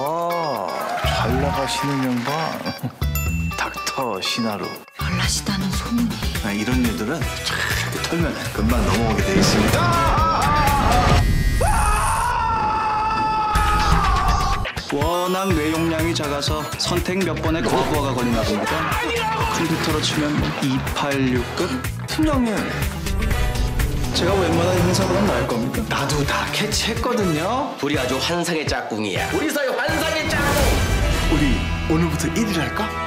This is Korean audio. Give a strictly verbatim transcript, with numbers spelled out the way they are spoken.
아, 잘 나가시는 양반. 닥터 신하루. 별나시다는 소문이. 아, 이런 일들은 이렇게 털면 금방 넘어오게 돼 있습니다. 워낙 뇌용량이 작아서 선택 몇 번의 과부하가 걸리나 봅니다. 컴퓨터로 치면 뭐 이팔육급? 팀장님. 제가 웬만한 형사보단 나을 겁니다. 나도 다 캐치했거든요. 우리 아주 환상의 짝꿍이야. 우리 사이 환상의 짝꿍. 우리 오늘부터 일 일 할까?